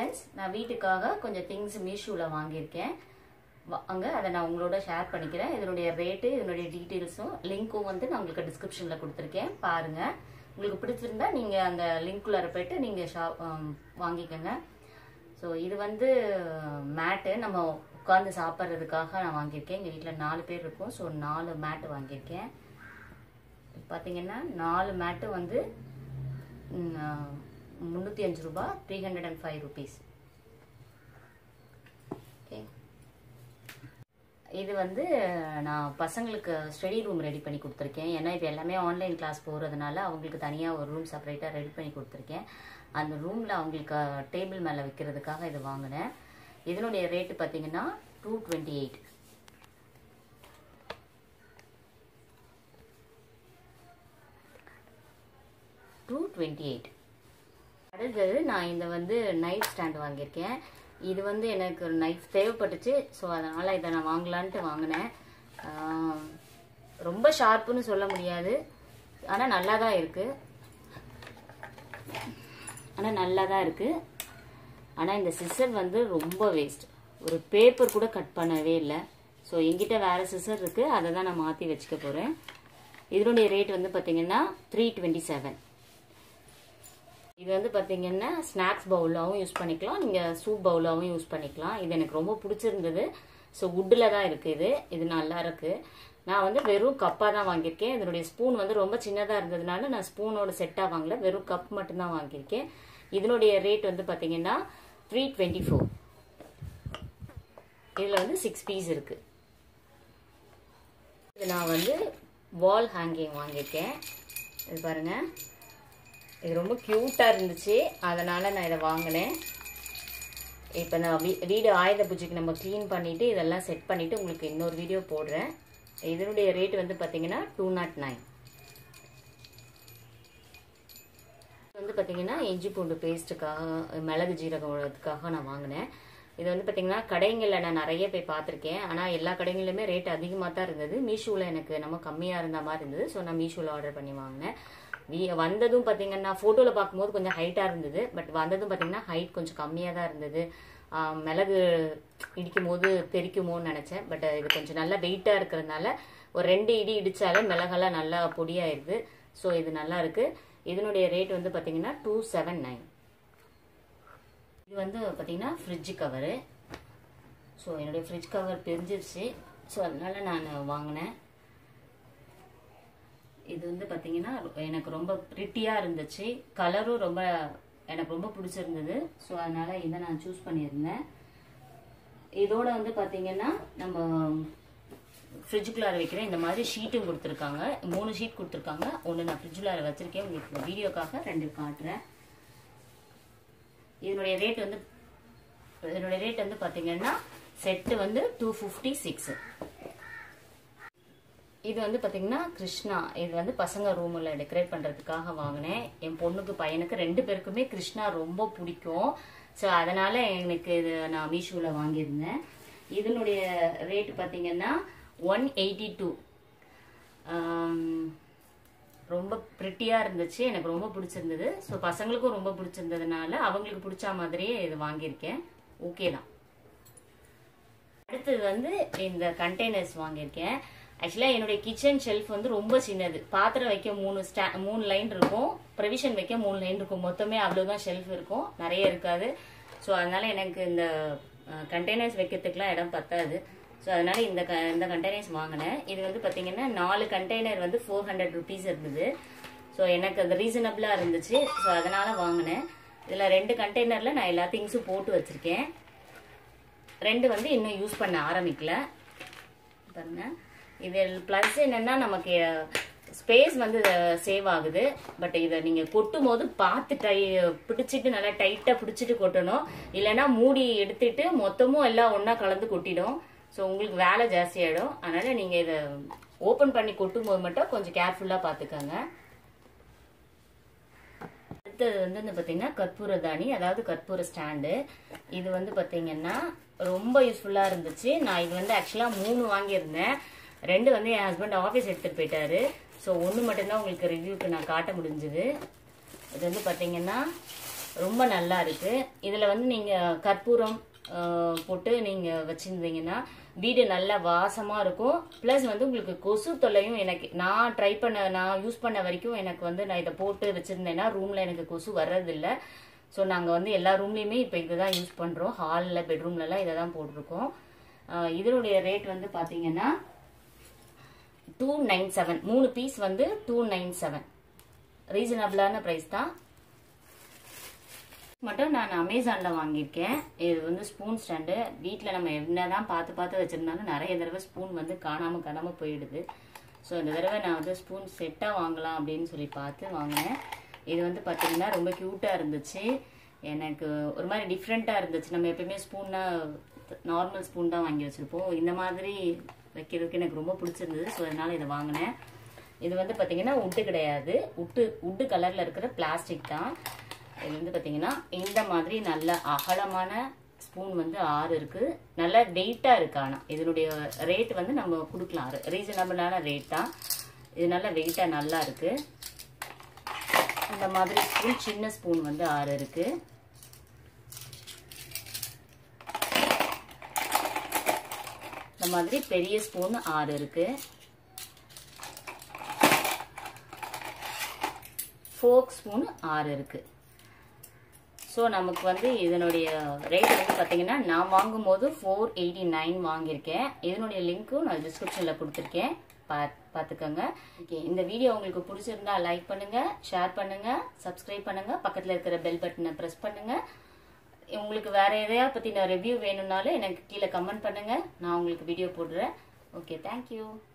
Friends, நான் வீட்டுக்காக கொஞ்சம் திங்ஸ் மீஷோவில் வாங்கியிருக்கேன். அங்கே அதை நான் உங்களோட ஷேர் பண்ணிக்கிறேன். இதனுடைய ரேட்டு, இதனுடைய டீட்டெயில்ஸும் லிங்க்கும் வந்து நான் உங்களுக்கு டிஸ்கிரிப்ஷனில் கொடுத்துருக்கேன். பாருங்கள், உங்களுக்கு பிடிச்சிருந்தா நீங்கள் அந்த லிங்க்குள்ளார போய்ட்டு நீங்கள் வாங்கிக்கோங்க. ஸோ இது வந்து மேட்டு நம்ம உட்காந்து சாப்பிட்றதுக்காக நான் வாங்கியிருக்கேன். எங்கள் வீட்டில் 4 பேர் இருக்கும். ஸோ 4 மேட்டு வாங்கியிருக்கேன். பார்த்தீங்கன்னா 4 மேட்டு வந்து 305 ரூபா, 305 rupees. ஓகே, இது வந்து நான் பசங்களுக்கு ஸ்டடி ரூம் ரெடி பண்ணி கொடுத்துருக்கேன். ஏன்னா இப்போ எல்லாமே ஆன்லைன் கிளாஸ் போகிறதுனால அவங்களுக்கு தனியாக ஒரு ரூம் செப்பரேட்டாக ரெடி பண்ணி கொடுத்துருக்கேன். அந்த ரூமில் அவங்களுக்கு டேபிள் மேலே வைக்கிறதுக்காக இது வாங்கினேன். இதனுடைய ரேட்டு பார்த்தீங்கன்னா 228. அடுத்தது நான் இந்த வந்து நைஃப் ஸ்டாண்ட் வாங்கியிருக்கேன். இது வந்து எனக்கு ஒரு நைஃப் தேவைப்பட்டுச்சு. ஸோ அதனால் இதை நான் வாங்கலான்ட்டு வாங்கினேன். ரொம்ப ஷார்ப்புன்னு சொல்ல முடியாது, ஆனால் நல்லா தான் இருக்குது. ஆனால் இந்த சிசர் வந்து ரொம்ப வேஸ்ட். ஒரு பேப்பர் கூட கட் பண்ணவே இல்லை. ஸோ என்கிட்ட வேறு சிசர் இருக்குது, அதை தான் நான் மாற்றி வச்சுக்க போகிறேன். இதனுடைய ரேட் வந்து பார்த்தீங்கன்னா 327. இது வந்து பார்த்தீங்கன்னா ஸ்நாக்ஸ் பவுலாகவும் யூஸ் பண்ணிக்கலாம், நீங்கள் சூப் பவுலாகவும் யூஸ் பண்ணிக்கலாம். இது எனக்கு ரொம்ப பிடிச்சிருந்தது. ஸோ வுட்டில் தான் இருக்குது. இது நல்லா இருக்குது. நான் வந்து வெறும் கப்பாக தான் வாங்கியிருக்கேன். இதனுடைய ஸ்பூன் வந்து ரொம்ப சின்னதாக இருந்ததுனால நான் ஸ்பூனோட செட்டாக வாங்கல, வெறும் கப் மட்டும்தான் வாங்கியிருக்கேன். இதனுடைய ரேட் வந்து பார்த்தீங்கன்னா 324. இதில் வந்து 6 பீஸ் இருக்குது. இது நான் வந்து வால் ஹேங்கிங் வாங்கியிருக்கேன். இது பாருங்கள், இது ரொம்ப க்யூட்டாக இருந்துச்சு, அதனால் நான் இதை வாங்கினேன். இப்போ நான் வீடு ஆயுத பூஜைக்கு நம்ம க்ளீன் பண்ணிவிட்டு இதெல்லாம் செட் பண்ணிவிட்டு உங்களுக்கு இன்னொரு வீடியோ போடுறேன். இதனுடைய ரேட் வந்து பார்த்தீங்கன்னா 209. வந்து பார்த்தீங்கன்னா இஞ்சி பூண்டு பேஸ்ட்டுக்காக, மிளகு ஜீரகத்துக்காக நான் வாங்கினேன். இது வந்து பார்த்தீங்கன்னா கடைங்களில் நான் நிறைய போய் பார்த்துருக்கேன். ஆனால் எல்லா கடைகளிலுமே ரேட் அதிகமாக தான் இருந்தது. மீஷோவில் எனக்கு நம்ம கம்மியாக இருந்த மாதிரி இருந்தது. ஸோ நான் மீஷோவில் ஆர்டர் பண்ணி வாங்கினேன். வந்ததும் பார்த்தீங்கன்னா ஃபோட்டோவில் பார்க்கும்போது கொஞ்சம் ஹைட்டாக இருந்தது. பட் வந்ததும் பார்த்தீங்கன்னா ஹைட் கொஞ்சம் கம்மியாக தான் இருந்தது. மிளகு இடிக்கும் போது தெரிக்குமோன்னு நினச்சேன். பட் இது கொஞ்சம் நல்லா வெயிட்டாக இருக்கிறதுனால ஒரு 2 இடி இடித்தாலே மிளகெல்லாம் நல்லா பொடியாயிடுது. ஸோ இது நல்லா இருக்குது. இதனுடைய ரேட் வந்து பார்த்தீங்கன்னா 279. இது வந்து பார்த்தீங்கன்னா ஃப்ரிட்ஜ் கவரு. ஸோ என்னுடைய ஃப்ரிட்ஜ் கவர் பிரிஞ்சிருச்சு. ஸோ அதனால நான் வாங்கினேன். இது வந்து பார்த்தீங்கன்னா எனக்கு ரொம்ப ப்ரிட்டியாக இருந்துச்சு. கலரும் எனக்கு ரொம்ப பிடிச்சிருந்தது. ஸோ அதனால் இதை நான் சூஸ் பண்ணியிருந்தேன். இதோட வந்து பார்த்தீங்கன்னா நம்ம ஃப்ரிட்ஜுக்குள்ளார வைக்கிற இந்த மாதிரி ஷீட்டும் கொடுத்துருக்காங்க. 3 ஷீட் கொடுத்துருக்காங்க. ஒன்று நான் ஃப்ரிட்ஜுக்குள்ளார வச்சுருக்கேன். உங்களுக்கு வீடியோக்காக 2 காட்டுறேன். இதனுடைய ரேட் வந்து பார்த்தீங்கன்னா செட்டு வந்து 256. இது வந்து பார்த்தீங்கன்னா கிருஷ்ணா. இது வந்து பசங்க ரூமில் டெக்கரேட் பண்ணுறதுக்காக வாங்கினேன். என் பொண்ணுக்கு பையனுக்கு 2 பேருக்குமே கிருஷ்ணா ரொம்ப பிடிக்கும். ஸோ அதனால் எனக்கு இது நான் மீஷோவில் வாங்கியிருந்தேன். இதனுடைய ரேட் பார்த்தீங்கன்னா 182. ரொம்ப ப்ரிட்டியாக இருந்துச்சு, எனக்கு ரொம்ப பிடிச்சிருந்தது. ஸோ பசங்களுக்கும் ரொம்ப பிடிச்சிருந்ததுனால அவங்களுக்கு பிடிச்ச மாதிரியே இது வாங்கியிருக்கேன். ஓகே தான். அடுத்தது வந்து இந்த கண்டெய்னர்ஸ் வாங்கியிருக்கேன். ஆக்சுவலாக என்னுடைய கிச்சன் ஷெல்ஃப் வந்து ரொம்ப சின்னது. பாத்திரம் வைக்க 3 லைன் இருக்கும், ப்ரொவிஷன் வைக்க 3 லைன் இருக்கும். மொத்தமே அவ்வளோதான் ஷெல்ஃப் இருக்கும், நிறைய இருக்காது. ஸோ அதனால் எனக்கு இந்த கண்டெய்னர்ஸ் வைக்கிறதுக்குலாம் இடம் பத்தாது. ஸோ அதனால் இந்த கண்டெய்னர்ஸ் வாங்கினேன். இது வந்து பார்த்தீங்கன்னா 4 கண்டெய்னர் வந்து 400 rupees இருந்தது. ஸோ எனக்கு அது ரீசனபிளாக இருந்துச்சு. ஸோ அதனால் வாங்கினேன். இதில் 2 கண்டெய்னரில் நான் எல்லா திங்ஸும் போட்டு வச்சுருக்கேன். 2 வந்து இன்னும் யூஸ் பண்ண ஆரம்பிக்கல. பாருங்க, இது ப்ளஸ் என்னென்னா நமக்கு ஸ்பேஸ் வந்து சேவ் ஆகுது. பட் இதை நீங்கள் கொட்டும் போது பார்த்து பிடிச்சிட்டு நல்லா டைட்டாக பிடிச்சிட்டு கொட்டணும். இல்லைன்னா மூடி எடுத்துட்டு மொத்தமும் எல்லாம் ஒன்றா கலந்து கொட்டிடும். ஸோ உங்களுக்கு வேலை ஜாஸ்தியாகிடும். அதனால் நீங்கள் இதை ஓப்பன் பண்ணி கொட்டும் போது மட்டும் கொஞ்சம் கேர்ஃபுல்லாக பார்த்துக்கோங்க. அடுத்தது வந்து பார்த்தீங்கன்னா கற்பூரதானி, அதாவது கற்பூர ஸ்டாண்டு. இது வந்து பார்த்தீங்கன்னா ரொம்ப யூஸ்ஃபுல்லாக இருந்துச்சு. நான் இது வந்து ஆக்சுவலாக 3 வாங்கியிருந்தேன். 2 வந்து என் ஹஸ்பண்ட் ஆஃபீஸ் எடுத்துகிட்டு போயிட்டாரு. ஸோ 1 மட்டும்தான் உங்களுக்கு ரிவ்யூக்கு நான் காட்ட முடிஞ்சுது. இது வந்து பார்த்தீங்கன்னா ரொம்ப நல்லா இருக்கு. இதுல வந்து நீங்க கற்பூரம் போட்டு நீங்க வச்சிருந்தீங்கன்னா வீடு நல்லா வாசமா இருக்கும். பிளஸ் வந்து உங்களுக்கு கொசு தொல்லையும் எனக்கு நான் யூஸ் பண்ண வரைக்கும் எனக்கு வந்து நான் இதை போட்டு வச்சிருந்தேன்னா ரூம்ல எனக்கு கொசு வர்றதில்லை. ஸோ நாங்கள் வந்து எல்லா ரூம்லேயுமே இப்போ இதை தான் யூஸ் பண்ணுறோம். ஹாலில் பெட்ரூம்லலாம் இதை தான் போட்டிருக்கோம். இதனுடைய ரேட் வந்து பார்த்தீங்கன்னா 297. 3 பீஸ் வந்து 297. ரீசனபிளான ப்ரைஸ் தான். மட்டும் நான் அமேசானில் வாங்கியிருக்கேன். இது வந்து ஸ்பூன் ஸ்டாண்டு. வீட்டில் நம்ம என்னதான் பார்த்து வச்சுருந்தாலும் நிறைய தடவை ஸ்பூன் வந்து காணாமல் போயிடுது. ஸோ இந்த தடவை நான் வந்து ஸ்பூன் செட்டாக வாங்கலாம் அப்படின்னு சொல்லி பார்த்து வாங்கினேன். இது வந்து பார்த்தீங்கன்னா ரொம்ப க்யூட்டாக இருந்துச்சு. எனக்கு ஒரு மாதிரி டிஃப்ரெண்ட்டாக இருந்துச்சு. நம்ம எப்பயுமே ஸ்பூன்னா நார்மல் ஸ்பூன் தான் வாங்கி வச்சுருப்போம். இந்த மாதிரி வைக்கிறதுக்கு எனக்கு ரொம்ப பிடிச்சிருந்தது. ஸோ அதனால் இதை வாங்கினேன். இது வந்து பார்த்தீங்கன்னா உட்டு கிடையாது, உட்டு கலரில் இருக்கிற பிளாஸ்டிக் தான். இது வந்து பார்த்தீங்கன்னா இந்த மாதிரி நல்ல அகலமான ஸ்பூன் வந்து 6 இருக்குது. நல்லா வெயிட்டாக இருக்கு. ஆனால் இதனுடைய ரேட் வந்து நம்ம கொடுக்கலாம், ரீசனபிளான ரேட் தான். இது நல்ல வெயிட்டாக நல்லா இருக்கு. இந்த மாதிரி ஸ்பூன், சின்ன ஸ்பூன் வந்து 6 இருக்கு. இந்த மாதிரி பெரிய ஸ்பூன் 6 இருக்கு. ஃபோர்க் ஸ்பூன் 6 இருக்கு. ஸோ நமக்கு வந்து இதனுடைய ரேட் வந்து பார்த்தீங்கன்னா நான் வாங்கும்போது 489 வாங்கியிருக்கேன். இதனுடைய லிங்க்கும் நான் டிஸ்கிரிப்ஷனில் கொடுத்துருக்கேன், பார்த்துக்கோங்க. ஓகே, இந்த வீடியோ உங்களுக்கு பிடிச்சிருந்தா லைக் பண்ணுங்க, ஷேர் பண்ணுங்க, சப்ஸ்கிரைப் பண்ணுங்க, பக்கத்தில் இருக்கிற பெல் பட்டனை ப்ரெஸ் பண்ணுங்க. உங்களுக்கு வேற எதையா பற்றின ரிவ்யூ வேணும்னாலும் எனக்கு கீழே கமெண்ட் பண்ணுங்க, நான் உங்களுக்கு வீடியோ போடுறேன். Okay, thank you.